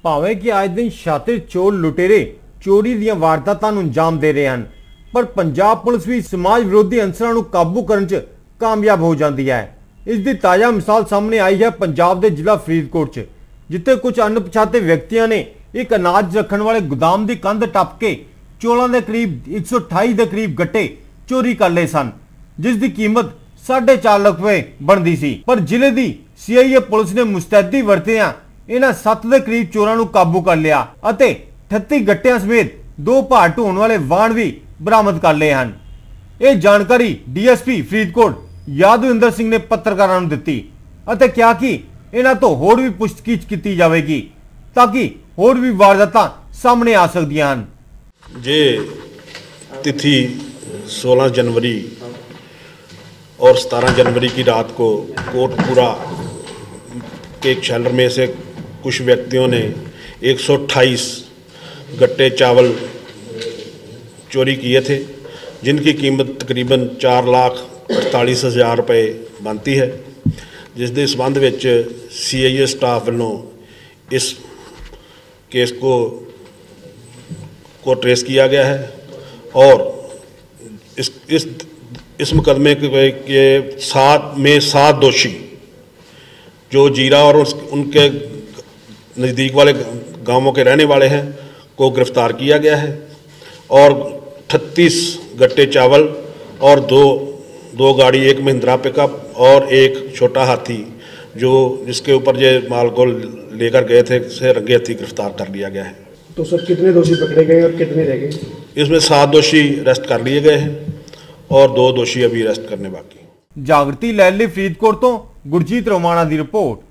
ਭਾਵੇਂ ਕਿ ਅੱਜ ਦਿਨ ਸ਼ਾਤਿਰ ਚੋਰ ਲੁਟੇਰੇ ਚੋਰੀ ਦੀਆਂ ਵਾਰਦਾਤਾਂ ਨੂੰ ਅੰਜਾਮ ਦੇ ਰਹੇ ਹਨ, ਪਰ ਪੰਜਾਬ ਪੁਲਿਸ ਵੀ ਸਮਾਜ ਵਿਰੋਧੀ ਅੰਸਰਾਂ ਨੂੰ ਕਾਬੂ ਕਰਨ 'ਚ ਕਾਮਯਾਬ ਹੋ ਜਾਂਦੀ ਹੈ। ਇਸ ਦੀ ਤਾਜ਼ਾ ਮਿਸਾਲ ਸਾਹਮਣੇ ਆਈ ਹੈ ਪੰਜਾਬ ਦੇ ਜ਼ਿਲ੍ਹਾ ਫਰੀਦਕੋਟ 'ਚ, ਜਿੱਥੇ ਕੁਝ ਅਣਪਛਾਤੇ ਵਿਅਕਤੀਆਂ ਨੇ ਇੱਕ ਅਨਾਜ ਰੱਖਣ ਵਾਲੇ ਗੋਦਾਮ ਦੀ ਕੰਧ ਟੱਪ ਕੇ ਚੋਲਾਂ ਦੇ ਕਰੀਬ 128 ਦੇ ਕਰੀਬ ਗੱਟੇ ਚੋਰੀ ਕਰ ਲਏ ਸਨ, ਜਿਸ ਦੀ ਕੀਮਤ 4.5 ਲੱਖ ਰੁਪਏ ਬਣਦੀ ਸੀ। ਪਰ ਜ਼ਿਲ੍ਹੇ ਦੀ ਸੀਆਈਏ ਪੁਲਿਸ ਨੇ ਮੁਸਤੈਦੀ ਵਰਤਿਆਂ ਇਹਨਾਂ 7 ਦੇ ਕਰੀਬ ਚੋਰਾਂ ਨੂੰ ਕਾਬੂ ਕਰ ਲਿਆ ਅਤੇ 38 ਗੱਟਿਆਂ ਸਮੇਤ 2 ਭਾਰ ਢੋਣ ਵਾਲੇ ਵਾਹਨ ਵੀ ਬਰਾਮਦ ਕਰ ਲਏ ਹਨ। ਇਹ ਜਾਣਕਾਰੀ ਡੀਐਸਪੀ ਫਰੀਦਕੋਟ ਯਾਦਵਿੰਦਰ ਸਿੰਘ ਨੇ ਪੱਤਰਕਾਰਾਂ ਨੂੰ ਦਿੱਤੀ ਅਤੇ ਕਿਹਾ ਕਿ ਇਹਨਾਂ ਤੋਂ ਹੋਰ ਵੀ ਪੁੱਛਗਿੱਛ ਕੀਤੀ ਜਾਵੇਗੀ ਤਾਂ ਕਿ ਹੋਰ भी वारदातां सामने आ सकती हैं। जे तिथि 16 जनवरी और 17 जनवरी की रात को कोटपुरा के एक शैलर में से कुछ व्यक्तियों ने 128 गट्टे चावल चोरी किए थे, जिनकी कीमत तकरीबन 4,48,000 रुपये बनती है, जिस दे संबंध विच CIA स्टाफ वालों इस केस को ट्रेस किया गया है और इस मुकदमे के 7 दोषी जो जीरा और उनके नज़दीक वाले गांवों के रहने वाले हैं को गिरफ्तार किया गया है और 38 गट्टे चावल और दो गाड़ी, एक महिंद्रा पिकअप और एक छोटा हाथी जो जिसके ऊपर ये माल को लेकर गए थे, से रंगे हथी गिरफ्तार कर लिया गया है। तो सर कितने दोषी पकड़े गए और कितने रह गए? इसमें 7 दोषी अरेस्ट कर लिए गए हैं और 2 दोषी अभी अरेस्ट करने बाकी। जागृति लैली फरीदकोट तो गुरजीत रोमाणा की रिपोर्ट।